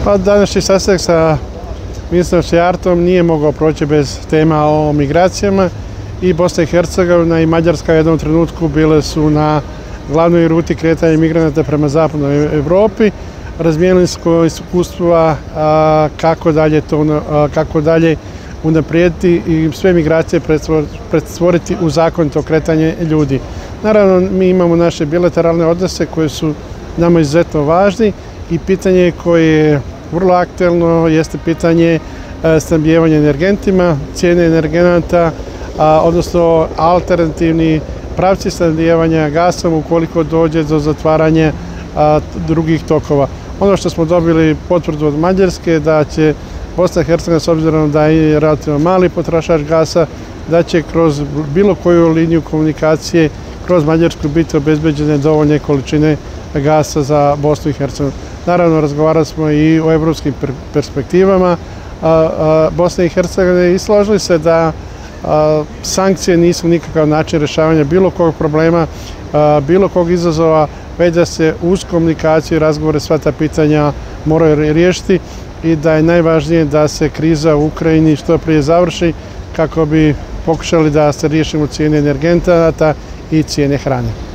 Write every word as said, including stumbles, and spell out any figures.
Pa današnji sastanak sa ministrom Šejartom nije mogao proći bez tema o migracijama i Bosna i Hercegovina i Mađarska u jednom trenutku bile su na glavnoj ruti kretanja migranata prema zapadnoj Evropi. Razmijenili smo iskustva kako dalje to kako dalje unaprijediti i sve migracije pretvoriti u zakonito kretanje ljudi. Naravno, mi imamo naše bilateralne odnose koje su nama izuzetno važni i pitanje koje je vrlo aktuelno jeste pitanje snabdijevanja energentima, cijene energenata, odnosno alternativni pravci snabdijevanja gasom ukoliko dođe do zatvaranja drugih tokova. Ono što smo dobili potvrdu od Mađarske da će Bosna i Hercegovina, s obzirom da je relativno mali potrošač gasa, da će kroz bilo koju liniju komunikacije kroz Mađarsku biti obezbeđene dovoljne količine gasa za Bosnu i Hercegovinu. Naravno, razgovarali smo i o evropskim perspektivama Bosne i Hercegovine i složili se da sankcije nisu nikakav način rješavanja bilo kog problema, bilo kog izazova, već da se uz komunikaciju i razgovore sva ta pitanja moraju riješiti i da je najvažnije da se kriza u Ukrajini što prije završi kako bi pokušali da se riješimo cijene energenata i cijene hrane.